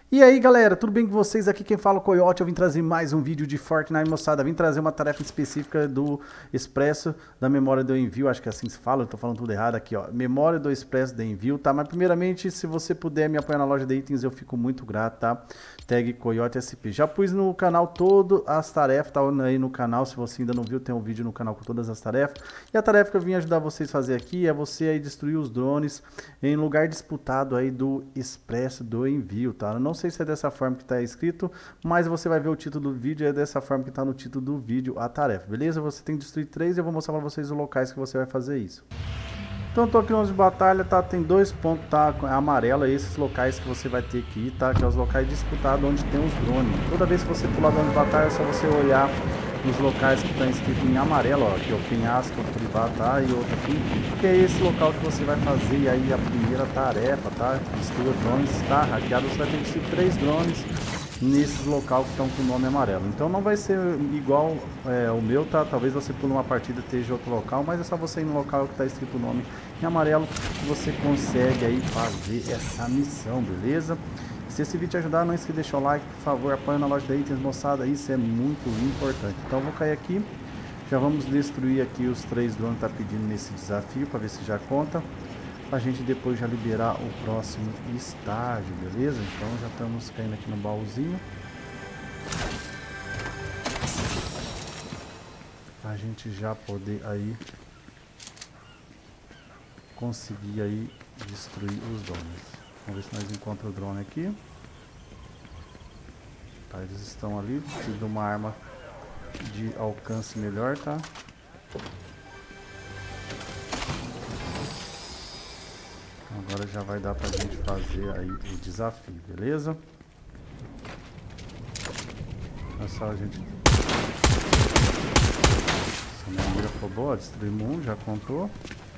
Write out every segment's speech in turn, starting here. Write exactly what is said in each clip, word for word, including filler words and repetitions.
E aí galera, tudo bem com vocês? Aqui quem fala é o Coyote. Eu vim trazer mais um vídeo de Fortnite, moçada. Vim trazer uma tarefa específica do Expresso da memória do envio. Acho que assim se fala, eu tô falando tudo errado aqui, ó. Memória do Expresso do envio, tá? Mas primeiramente, se você puder me apoiar na loja de itens, eu fico muito grato, tá? Tag Coyote S P. Já pus no canal todas as tarefas, tá aí no canal. Se você ainda não viu, tem um vídeo no canal com todas as tarefas. E a tarefa que eu vim ajudar vocês a fazer aqui é você aí destruir os drones em lugar disputado aí do Expresso do envio, tá? Eu não sei se é dessa forma que está escrito, mas você vai ver o título do vídeo, é dessa forma que está no título do vídeo a tarefa, beleza? Você tem que destruir três e eu vou mostrar para vocês os locais que você vai fazer isso. Então tô aqui nos de batalha, tá? Tem dois pontos, tá? Amarelo, esses locais que você vai ter que ir, tá? Que é os locais disputados onde tem os drones. Toda vez que você pular do de batalha, é só você olhar nos locais que está escrito em amarelo, ó, aqui é o penhasco, o privado, tá? E outro aqui, que é esse local que você vai fazer aí a primeira tarefa, tá? Destruir drones, tá? Hackeado, você vai ter que destruir três drones nesses local que estão com o nome amarelo. Então não vai ser igual é, o meu, tá? Talvez você pule uma partida e esteja outro local, mas é só você ir no local que está escrito o nome em amarelo que você consegue aí fazer essa missão, beleza? Se esse vídeo te ajudar, não esqueça de deixar o like, por favor, apoia na loja da itens, moçada, isso é muito importante. Então vou cair aqui, já vamos destruir aqui os três drones que tá pedindo nesse desafio, para ver se já conta, pra gente depois já liberar o próximo estágio, beleza? Então já estamos caindo aqui no baúzinho, a gente já poder aí conseguir aí destruir os drones. Vamos ver se nós encontramos o drone aqui. Tá, eles estão ali, preciso de uma arma de alcance melhor, tá? Agora já vai dar pra gente fazer aí o desafio, beleza? É só a gente... Essa minha mira foi boa, destruímos um, já contou.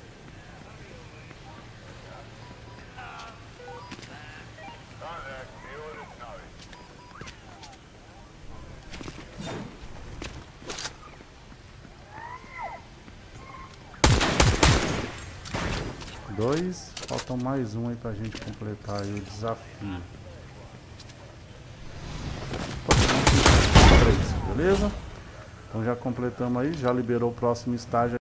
Dois, faltam mais um aí pra gente completar aí o desafio. Três, beleza? Então já completamos aí, já liberou o próximo estágio.